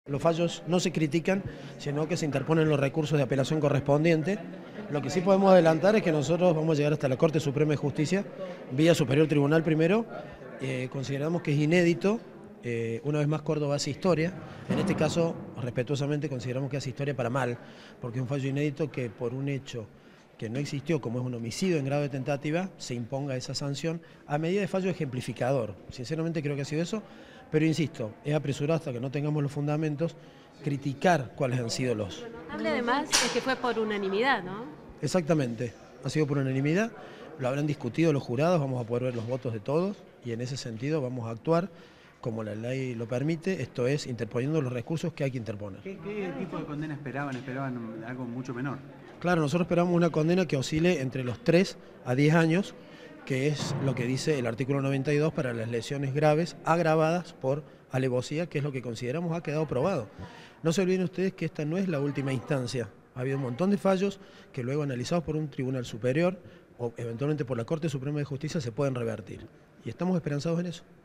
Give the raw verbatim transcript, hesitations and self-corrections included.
Los fallos no se critican, sino que se interponen los recursos de apelación correspondientes. Lo que sí podemos adelantar es que nosotros vamos a llegar hasta la Corte Suprema de Justicia, vía Superior Tribunal primero. Eh, consideramos que es inédito, eh, una vez más Córdoba hace historia. En este caso, respetuosamente, consideramos que hace historia para mal, porque es un fallo inédito que por un hecho que no existió, como es un homicidio en grado de tentativa, se imponga esa sanción a medida de fallo ejemplificador. Sinceramente creo que ha sido eso, pero insisto, es apresurado hasta que no tengamos los fundamentos, criticar cuáles han sido los... Lo notable además es que fue por unanimidad, ¿no? Exactamente, ha sido por unanimidad, lo habrán discutido los jurados, vamos a poder ver los votos de todos y en ese sentido vamos a actuar como la ley lo permite, esto es, interponiendo los recursos que hay que interponer. ¿Qué, qué tipo de condena esperaban? ¿Esperaban algo mucho menor? Claro, nosotros esperamos una condena que oscile entre los tres a diez años, que es lo que dice el artículo noventa y dos para las lesiones graves agravadas por alevosía, que es lo que consideramos ha quedado probado. No se olviden ustedes que esta no es la última instancia. Ha habido un montón de fallos que luego analizados por un tribunal superior o eventualmente por la Corte Suprema de Justicia se pueden revertir. Y estamos esperanzados en eso.